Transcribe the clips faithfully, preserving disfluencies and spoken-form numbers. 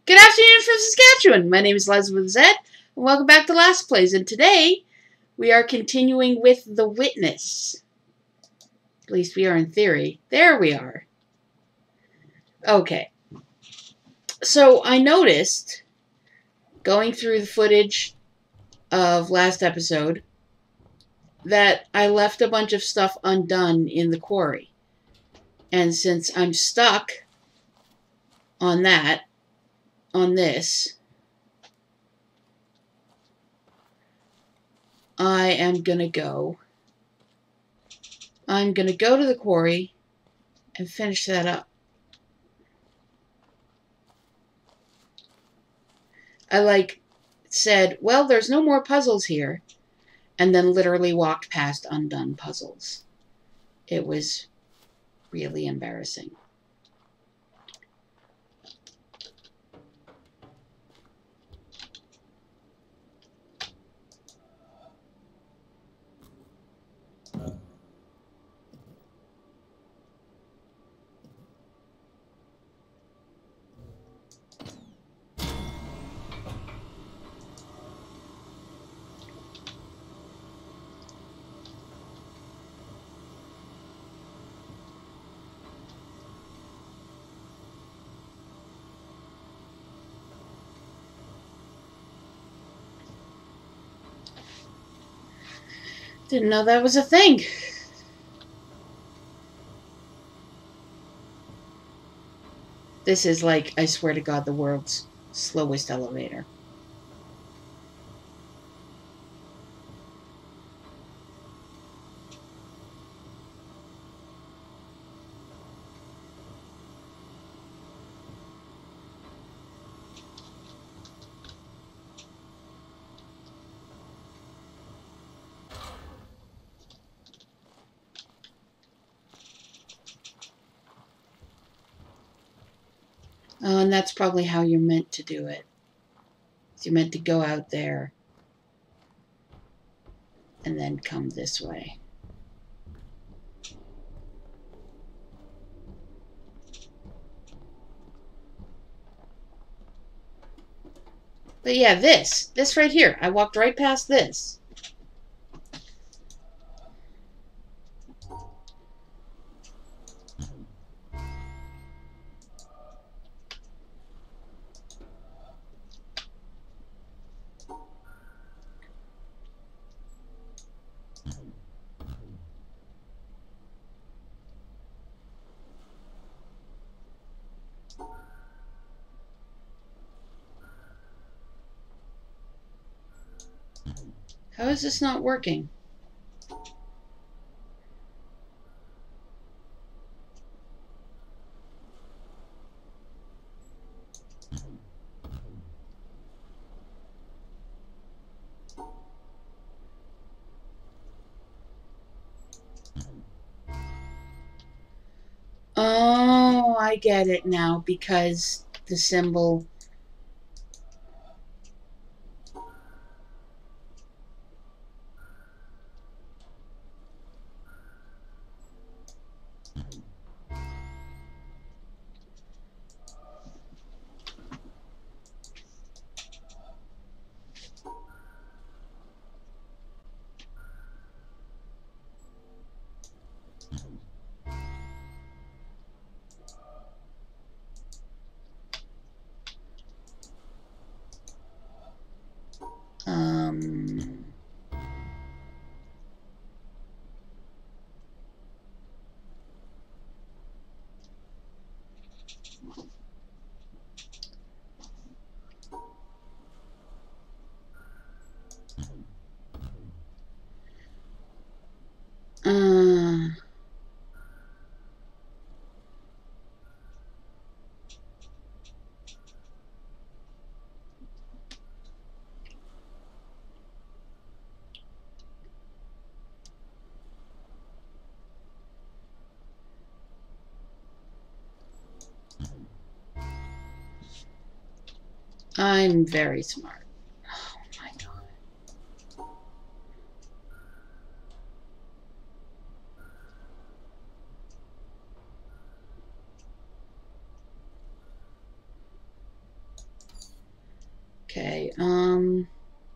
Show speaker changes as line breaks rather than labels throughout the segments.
Good afternoon from Saskatchewan. My name is LizaWithaZed, and welcome back to LastPlays. And today, we are continuing with The Witness. At least we are in theory. There we are. Okay. So, I noticed, going through the footage of last episode, that I left a bunch of stuff undone in the quarry. And since I'm stuck on that, on this, I am gonna go. I'm gonna go to the quarry and finish that up. I like said, well, there's no more puzzles here, and then literally walked past undone puzzles. It was really embarrassing. Didn't know that was a thing. This is like, I swear to God, the world's slowest elevator. Oh, and that's probably how you're meant to do it. You're meant to go out there and then come this way. But yeah, this. This right here. I walked right past this. How is this not working? Oh, I get it now, because the symbol... Um... Uh... I'm very smart. Oh my God. Okay, um...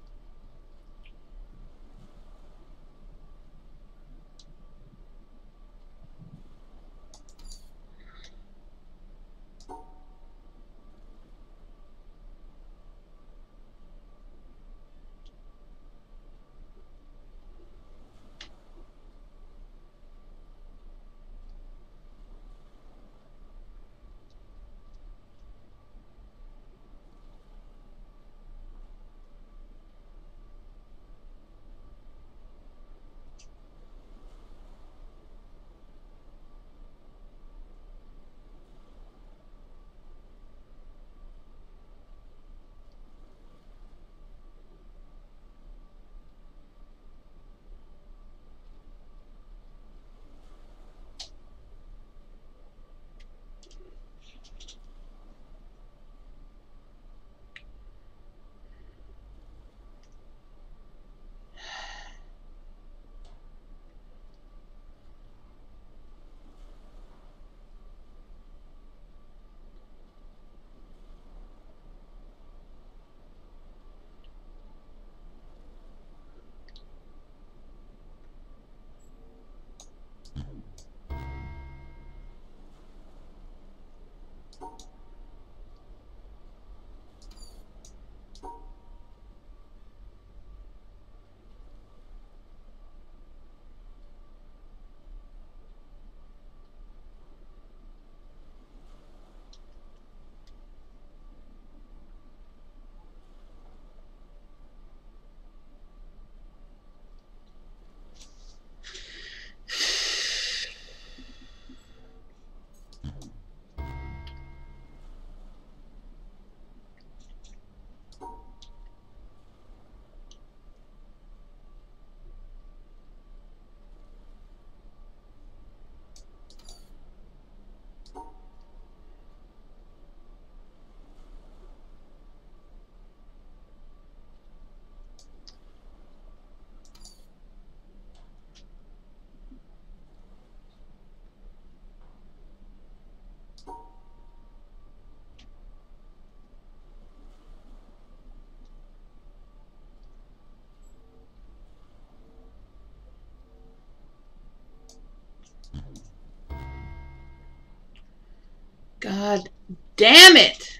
God damn it!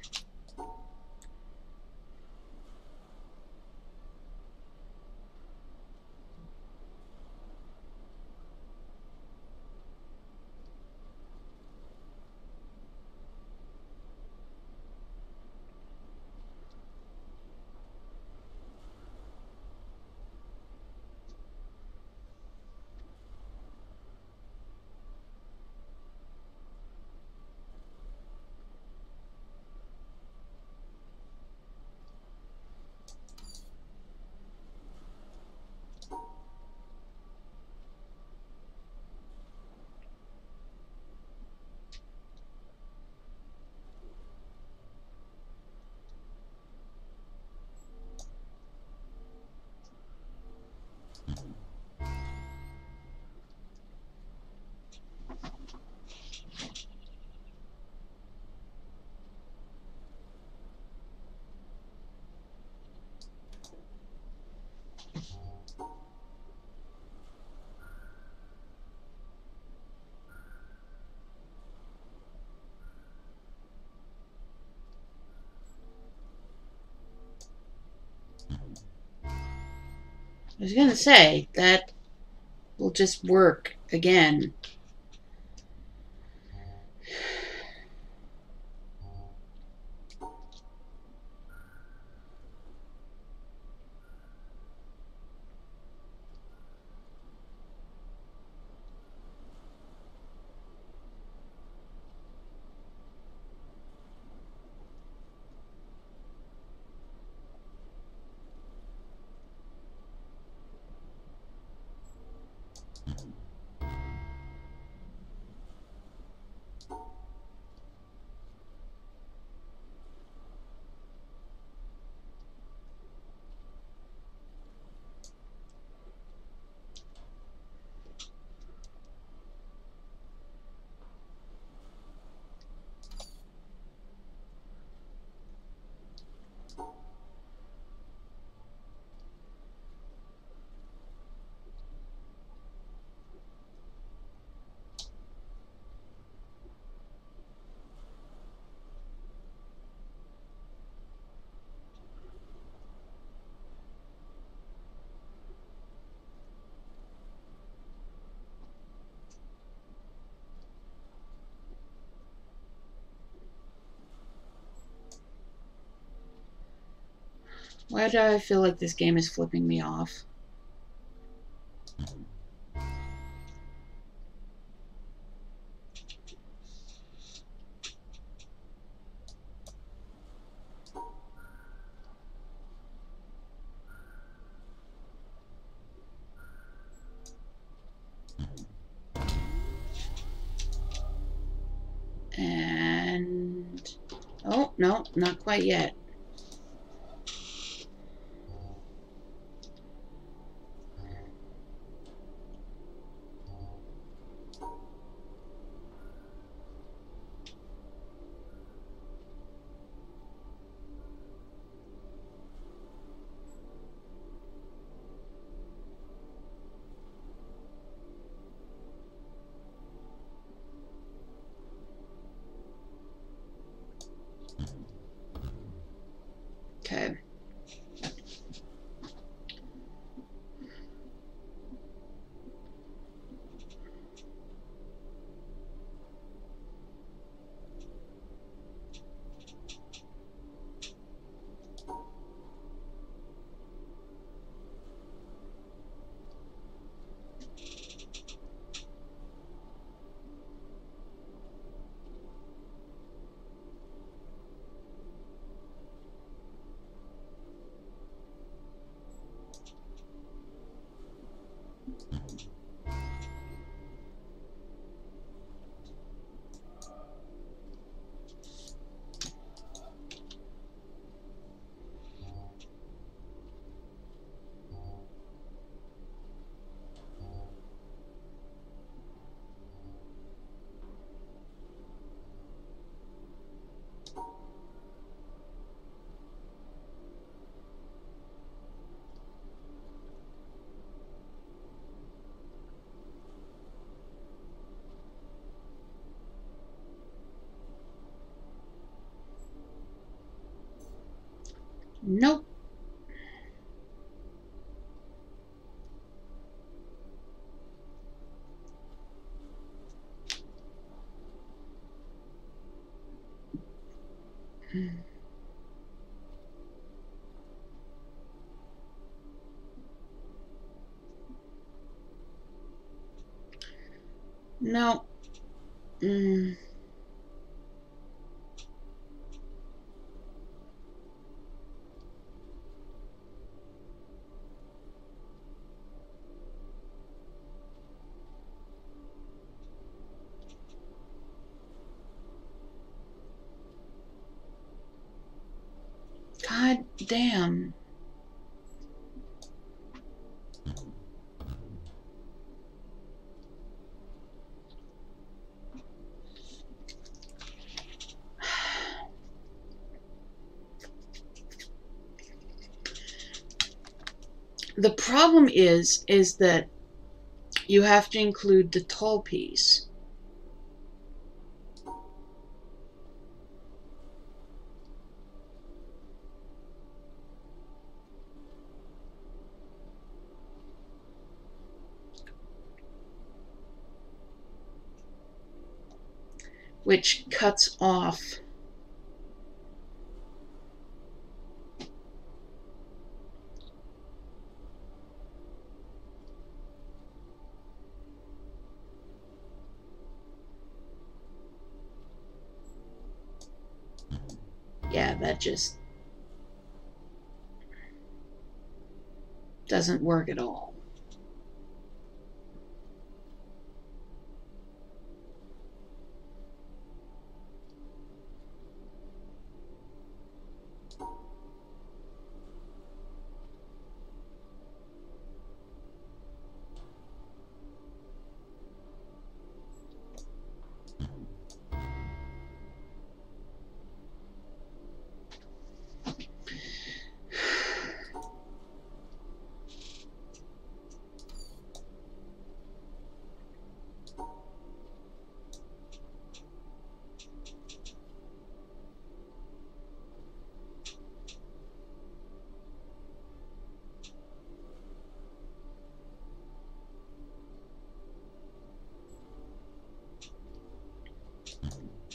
I was gonna say, that will just work again. Why do I feel like this game is flipping me off? And... oh, no, not quite yet. Okay. Nope. No. Mm. God damn. The problem is, is that you have to include the tall piece. Which cuts off yeah, that just doesn't work at all.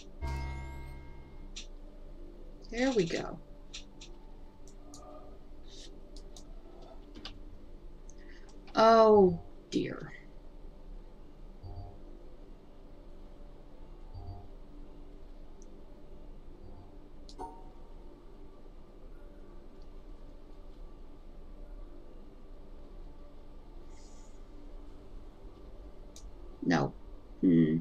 There we go. Oh, dear. No. Hmm.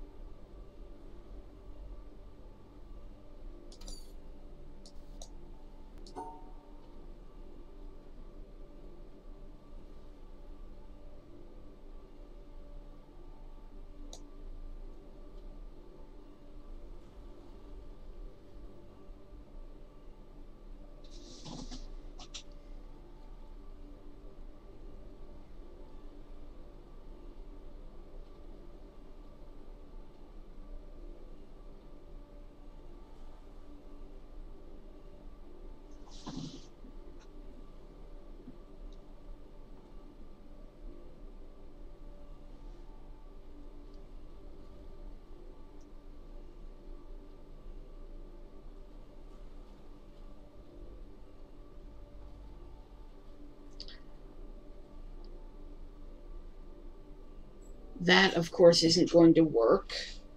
That, of course, isn't going to work.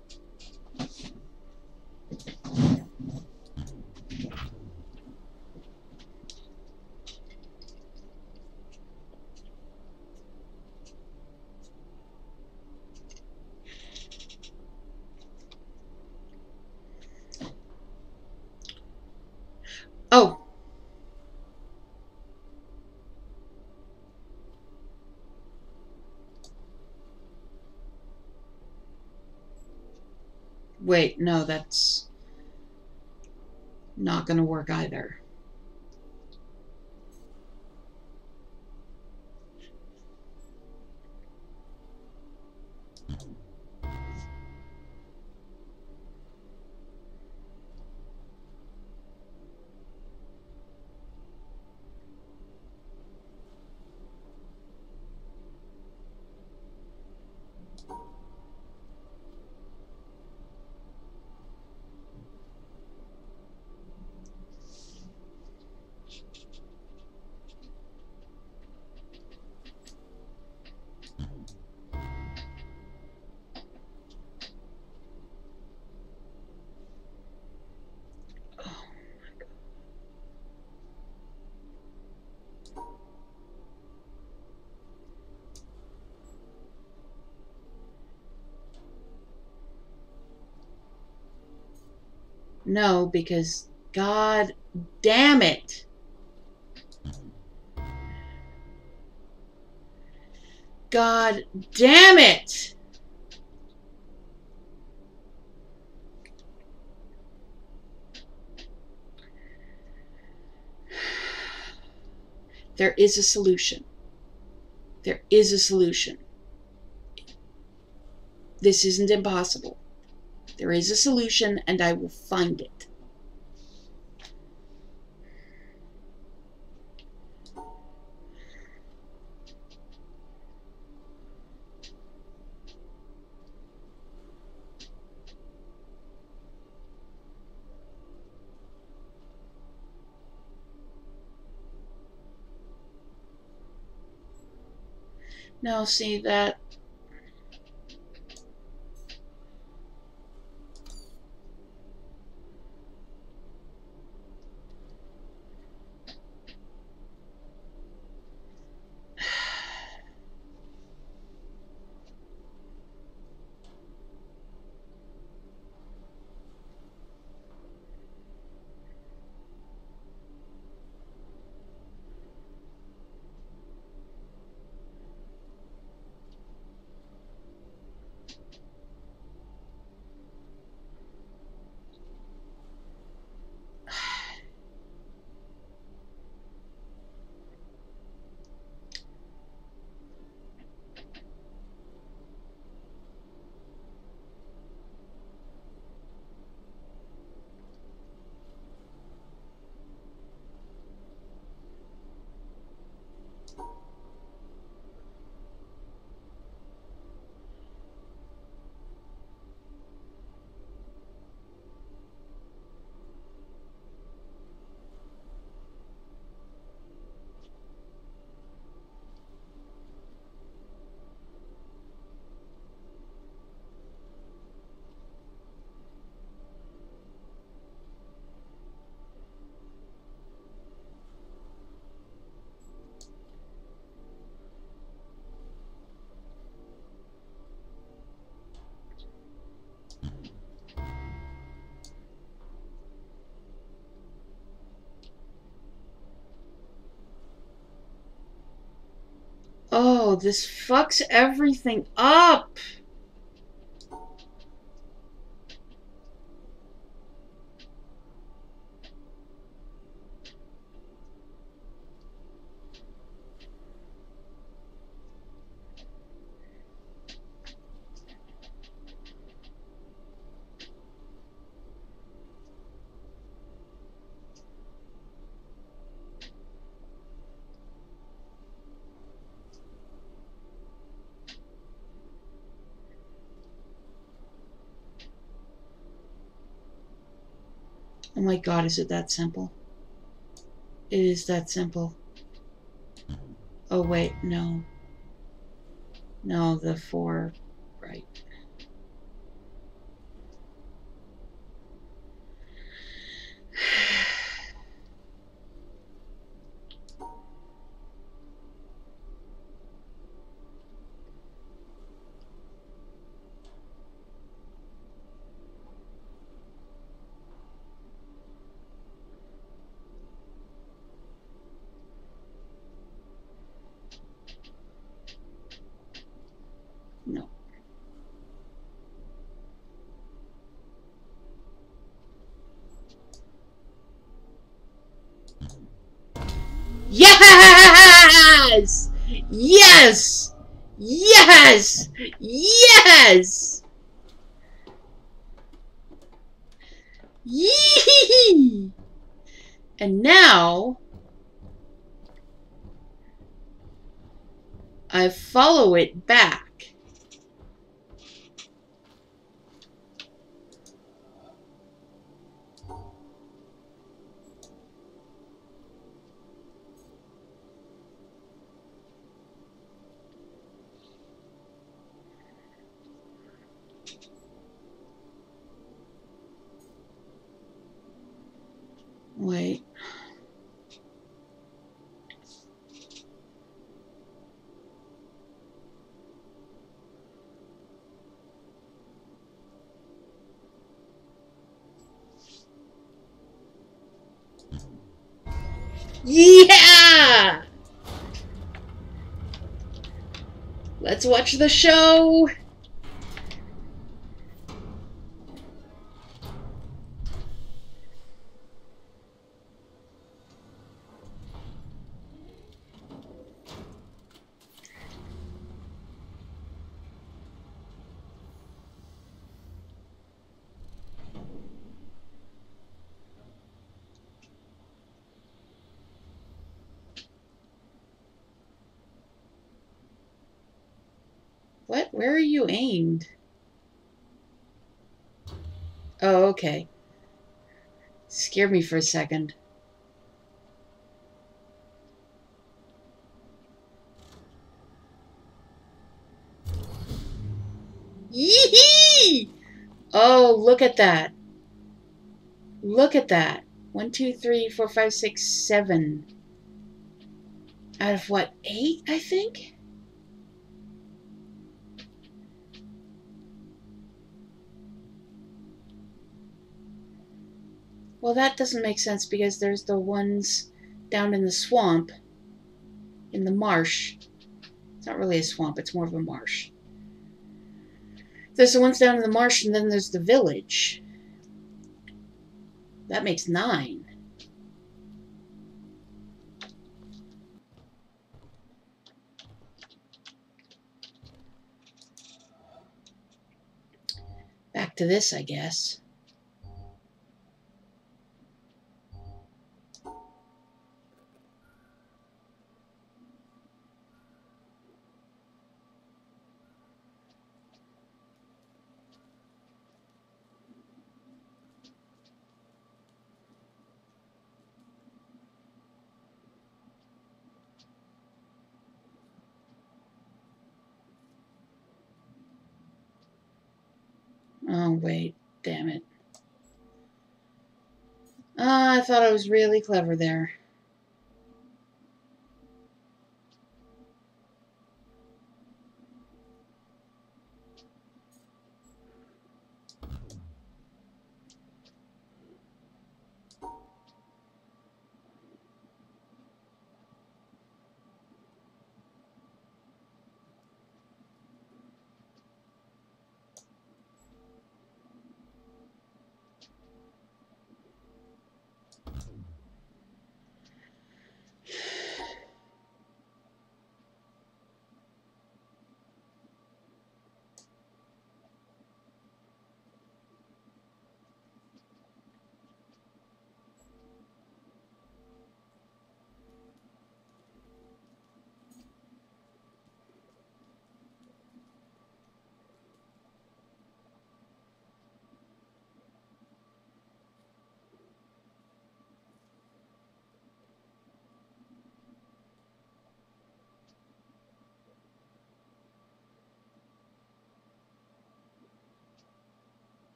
Oh. Wait, no, that's not going to work either. No, because God damn it. God damn it. There is a solution. There is a solution. This isn't impossible. There is a solution, and I will find it. Now, see that. Oh, this fucks everything up. Oh my god, is it that simple? It is that simple. Oh wait, no. No, the four, right. No. Yes! Yes! Yes! Yes! Yee! And now I follow it back. Wait. Yeah! Let's watch the show. What? Where are you aimed? Oh, okay. Scared me for a second. Yee! Oh, look at that. Look at that. One, two, three, four, five, six, seven. Out of what? Eight, I think? Well, that doesn't make sense because there's the ones down in the swamp, in the marsh. It's not really a swamp, it's more of a marsh. There's the ones down in the marsh, and then there's the village. That makes nine. Back to this, I guess. Oh, wait. Damn it. Ah, I thought I was really clever there.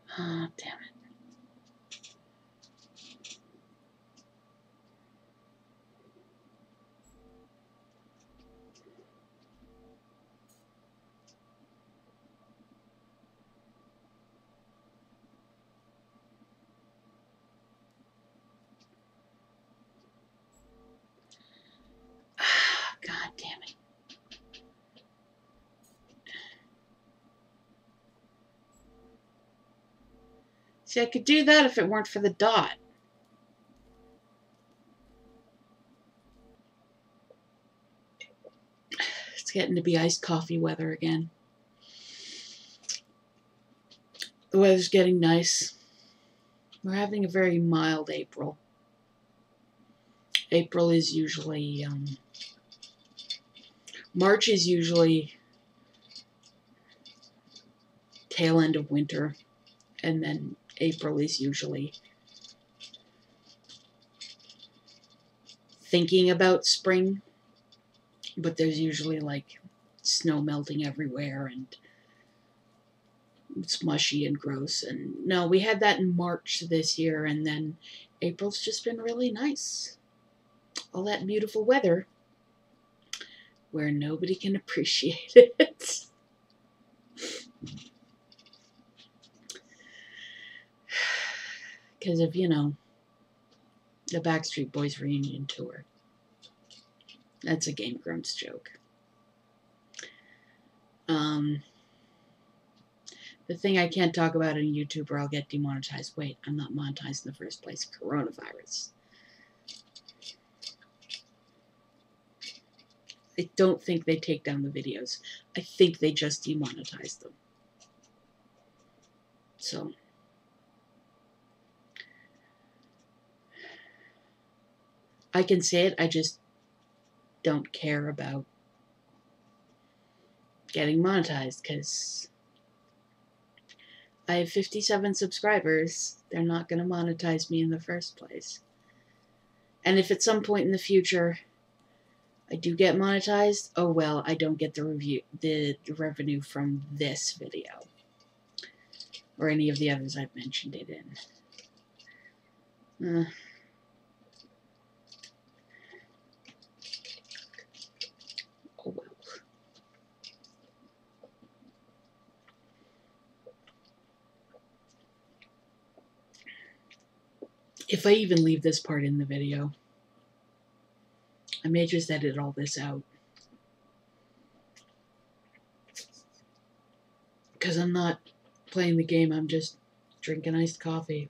Oh, damn it. God damn it. See, I could do that if it weren't for the dot. It's getting to be iced coffee weather again. The weather's getting nice. We're having a very mild April. April is usually, um, March is usually tail end of winter, and then April is usually thinking about spring, but there's usually like snow melting everywhere and it's mushy and gross. And no, we had that in March this year, and then April's just been really nice. All that beautiful weather where nobody can appreciate it. Because of, you know, the Backstreet Boys reunion tour. That's a Game Grumps joke. Um, the thing I can't talk about on YouTube or I'll get demonetized. Wait, I'm not monetized in the first place. Coronavirus. I don't think they take down the videos. I think they just demonetize them. So, I can say it, I just don't care about getting monetized because I have fifty-seven subscribers. They're not going to monetize me in the first place. And if at some point in the future I do get monetized, oh well, I don't get the review, the revenue from this video or any of the others I've mentioned it in. Uh, oh well. If I even leave this part in the video, I may just edit all this out. Because I'm not playing the game, I'm just drinking iced coffee.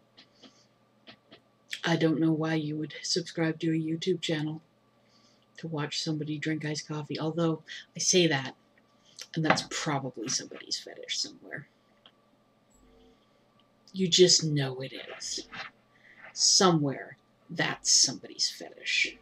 I don't know why you would subscribe to a YouTube channel to watch somebody drink iced coffee. Although, I say that, and that's probably somebody's fetish somewhere. You just know it is. Somewhere, that's somebody's fetish.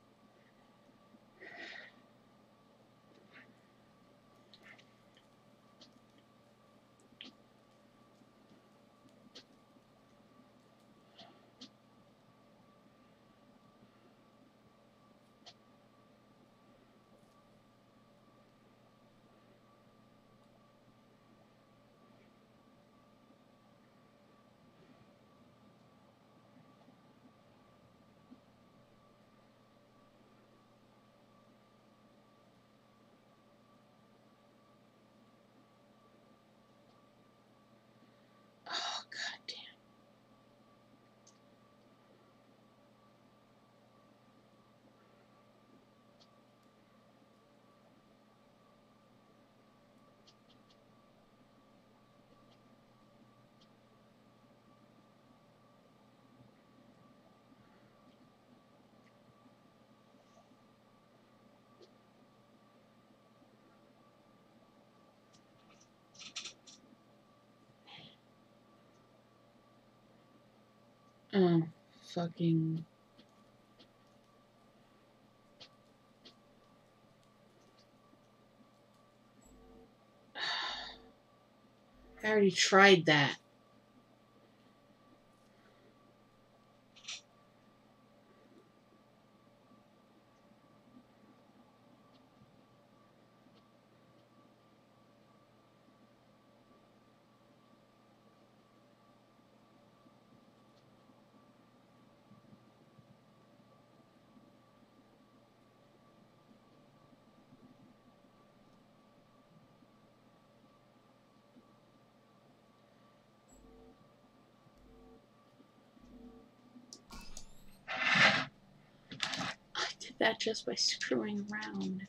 Oh, goddamn. Oh, fucking... I already tried that. that just by screwing around.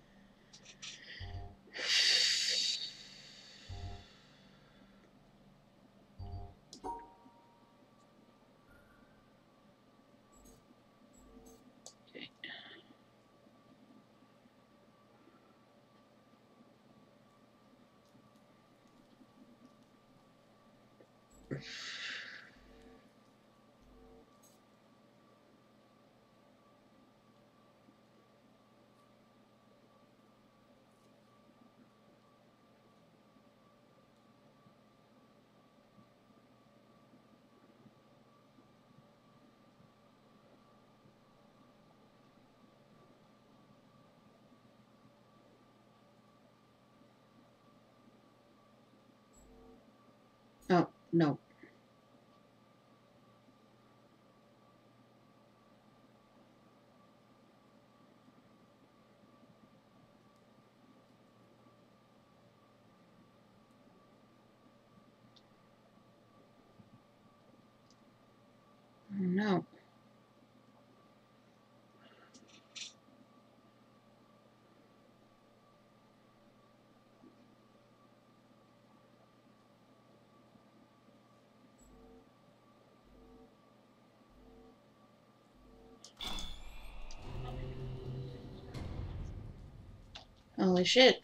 Okay. Oh, no. Oh, no. Holy shit.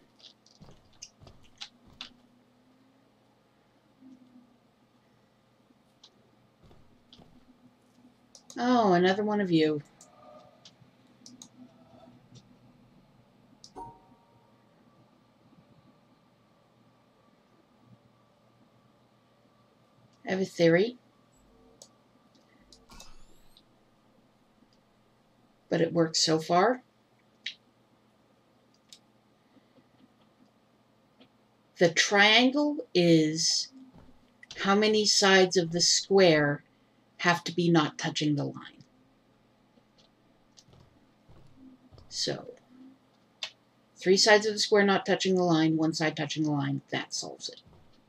Oh, another one of you. I have a theory. But it works so far. The triangle is how many sides of the square have to be not touching the line. So, three sides of the square not touching the line, one side touching the line, that solves it.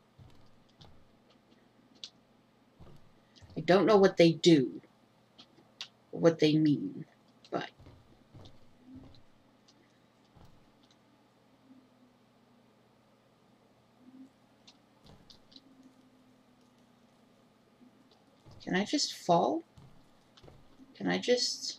I don't know what they do, or what they mean, but... Can I just fall? Can I just...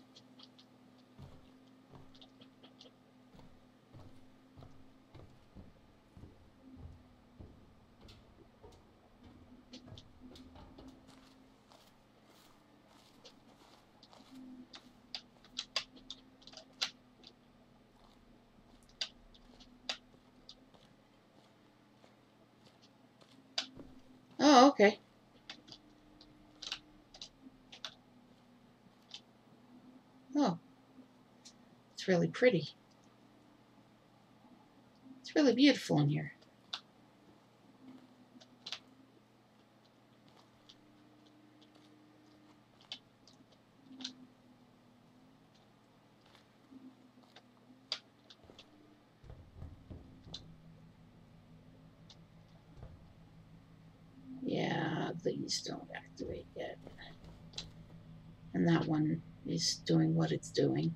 Oh, okay. Oh. It's really pretty. It's really beautiful in here. Yeah, these don't activate yet. And that one is doing what it's doing.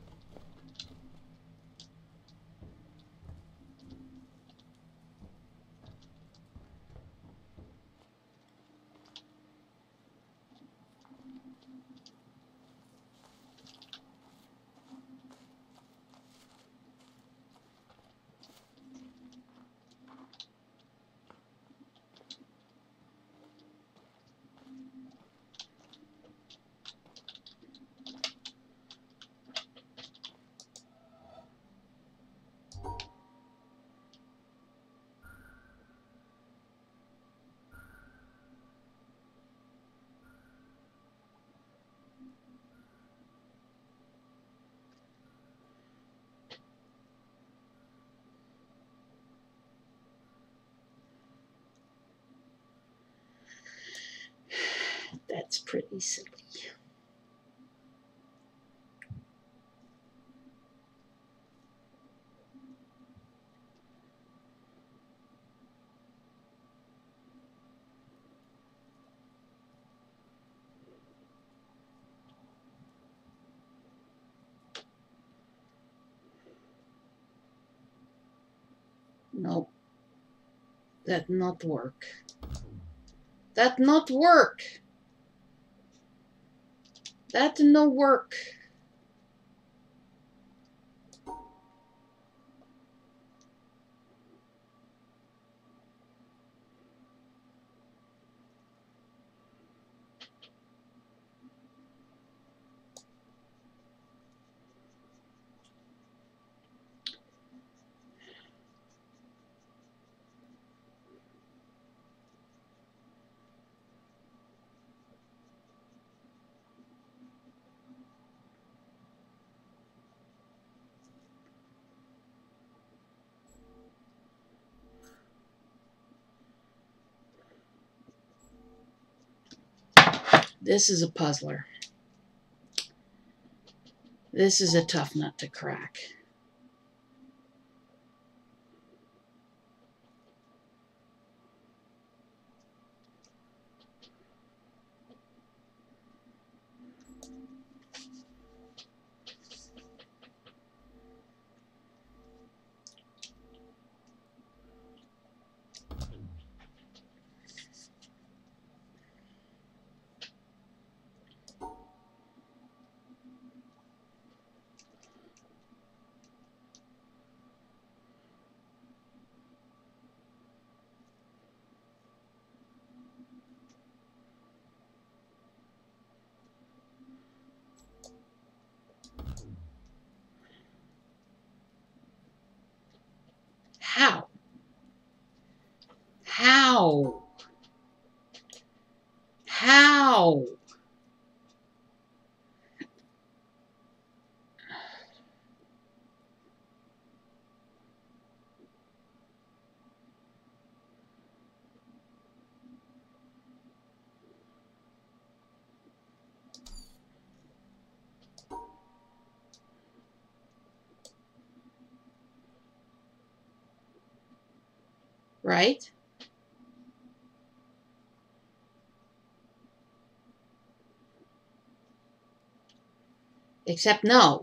That's pretty silly. Nope. That not work. That not work. That no work. This is a puzzler. This is a tough nut to crack. How? How? How? Right? Except no.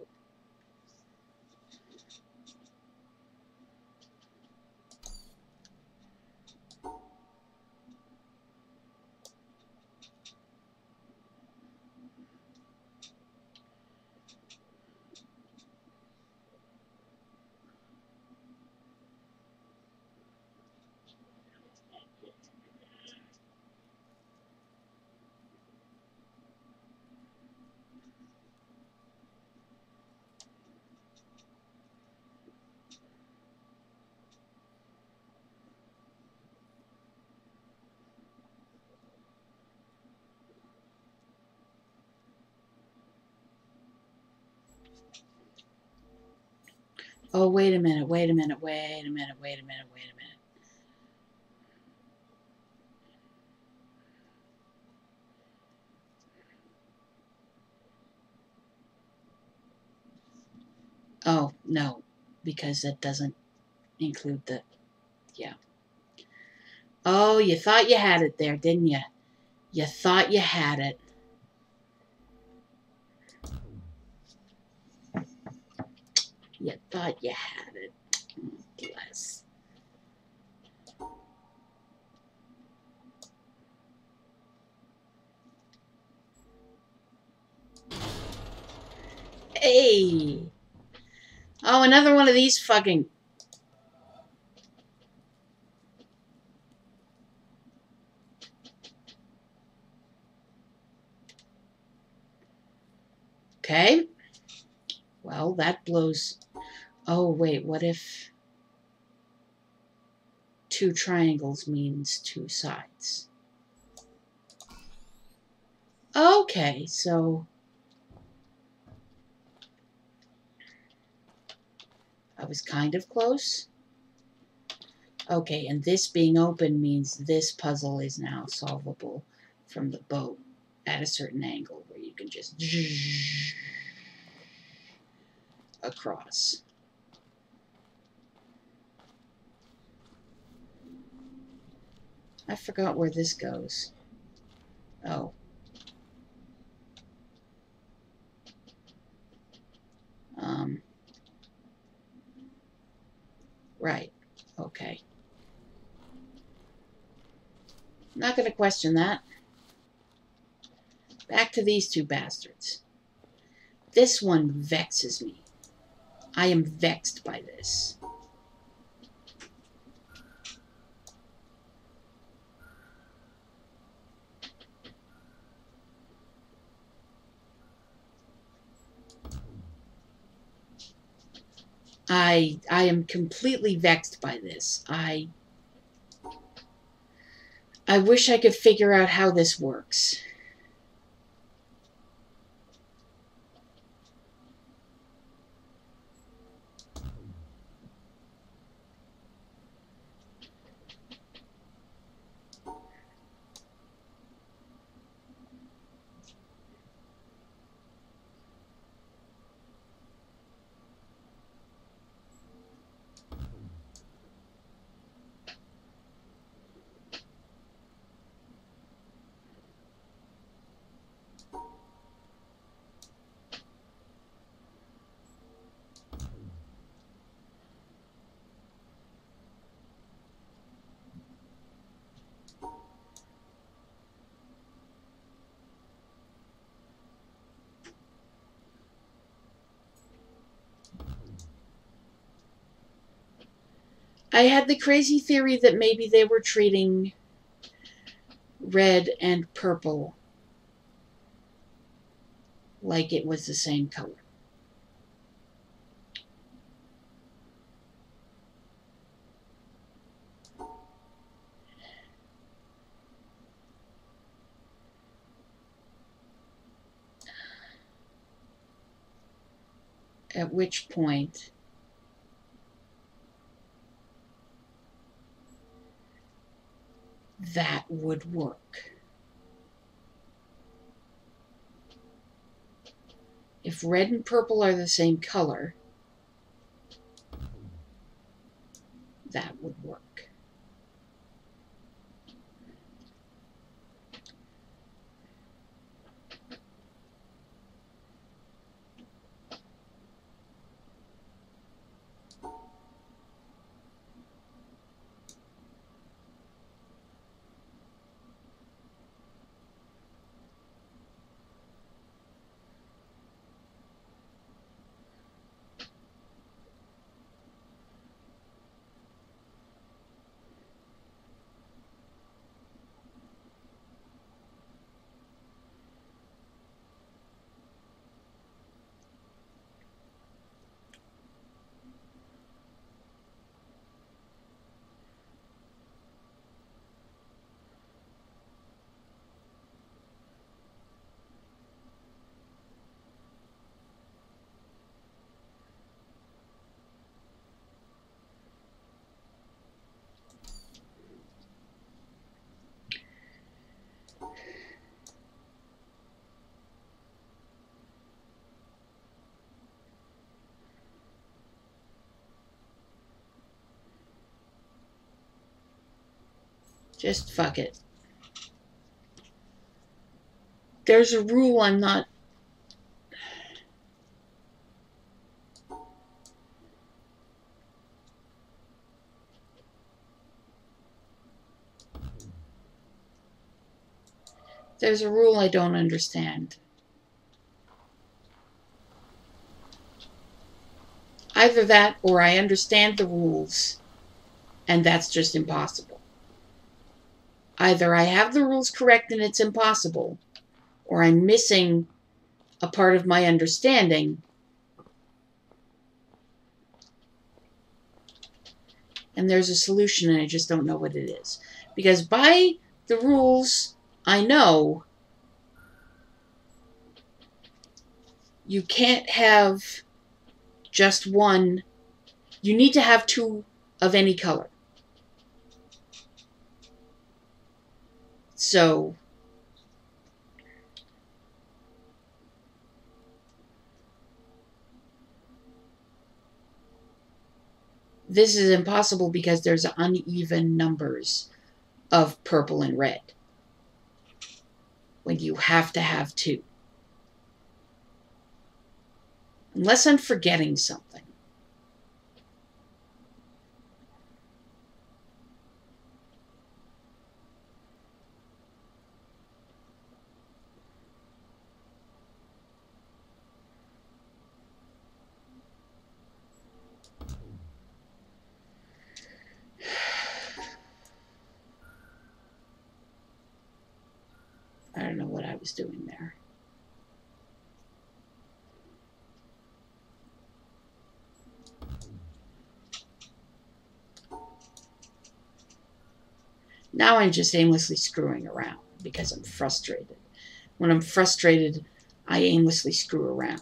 Oh, wait a minute, wait a minute, wait a minute, wait a minute, wait a minute. Oh, no, because that doesn't include the, yeah. Oh, you thought you had it there, didn't you? You thought you had it. You thought you had it. Bless. Hey. Oh, another one of these fucking... Okay. Well, that blows... Oh, wait, what if two triangles means two sides? Okay, so... I was kind of close. Okay, and this being open means this puzzle is now solvable from the boat at a certain angle where you can just across. I forgot where this goes. Oh. Um. Right. Okay. Okay. I'm not going to question that. Back to these two bastards. This one vexes me. I am vexed by this. I I am completely vexed by this. I I wish I could figure out how this works. I had the crazy theory that maybe they were treating red and purple like it was the same color. At which point that would work. If red and purple are the same color, that would work. Just fuck it. There's a rule I'm not... There's a rule I don't understand. Either that, or I understand the rules, and that's just impossible. Either I have the rules correct and it's impossible, or I'm missing a part of my understanding, and there's a solution and I just don't know what it is. Because by the rules I know, you can't have just one. You need to have two of any color. So, this is impossible because there's uneven numbers of purple and red when you have to have two. Unless I'm forgetting something. was doing there. Now I'm just aimlessly screwing around because I'm frustrated. When I'm frustrated, I aimlessly screw around.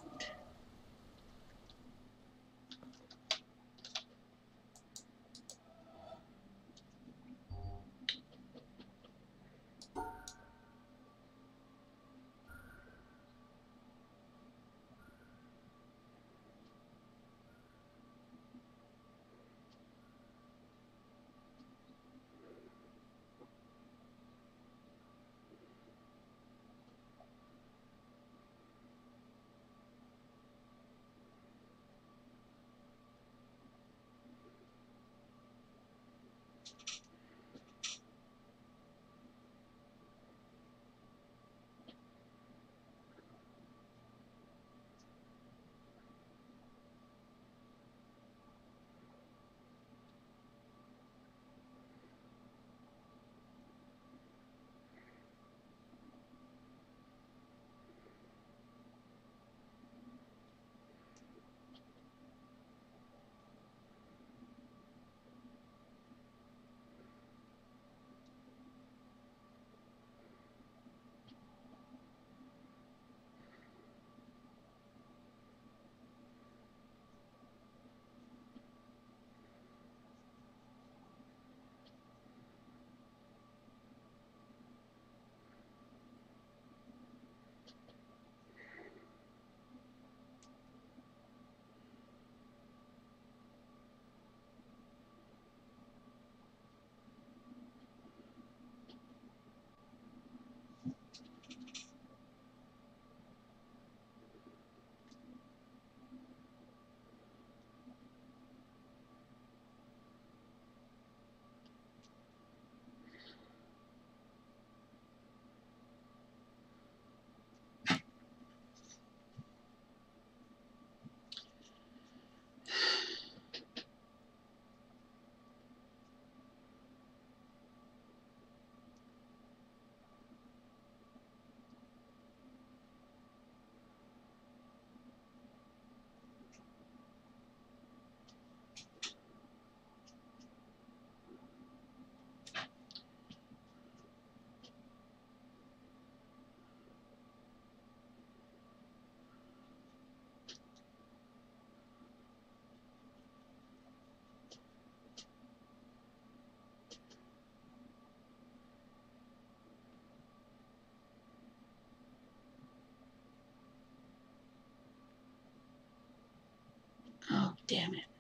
Oh, damn it.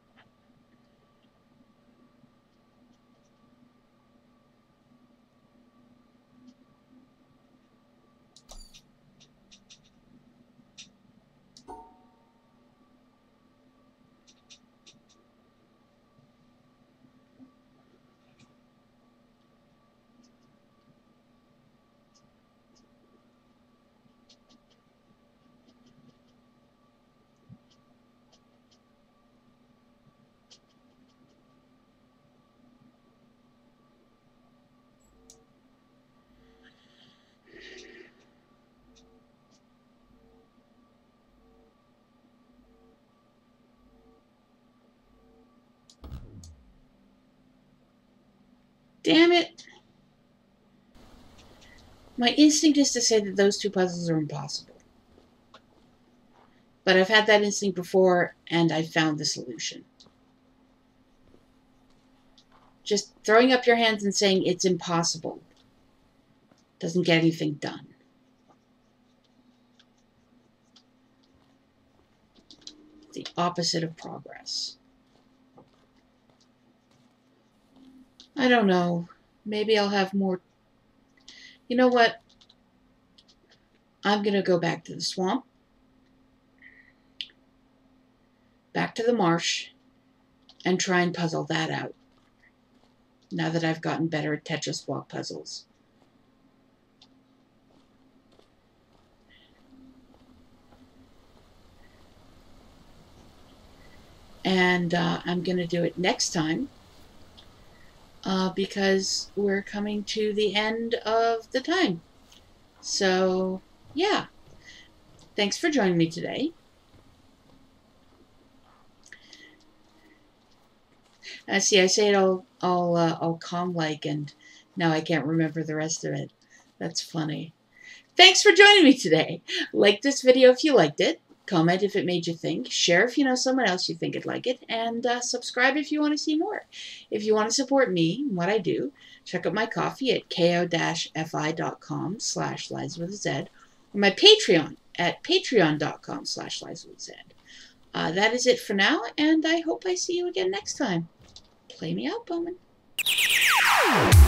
Damn it. My instinct is to say that those two puzzles are impossible. But I've had that instinct before, and I found the solution. Just throwing up your hands and saying it's impossible doesn't get anything done. The opposite of progress. I don't know. Maybe I'll have more... You know what? I'm going to go back to the swamp. Back to the marsh. And try and puzzle that out. Now that I've gotten better at Tetris block puzzles. And uh, I'm going to do it next time. Uh, because we're coming to the end of the time. So, yeah. Thanks for joining me today. Uh, see, I say it all, all, uh, all calm-like, and now I can't remember the rest of it. That's funny. Thanks for joining me today. Like this video if you liked it. Comment if it made you think. Share if you know someone else you think would like it. And uh, subscribe if you want to see more. If you want to support me and what I do, check out my Ko-fi at ko-fi.com slash LizaWithaZed or my Patreon at patreon.com slash LizaWithaZed. Uh, that is it for now, and I hope I see you again next time. Play me out, Bowman.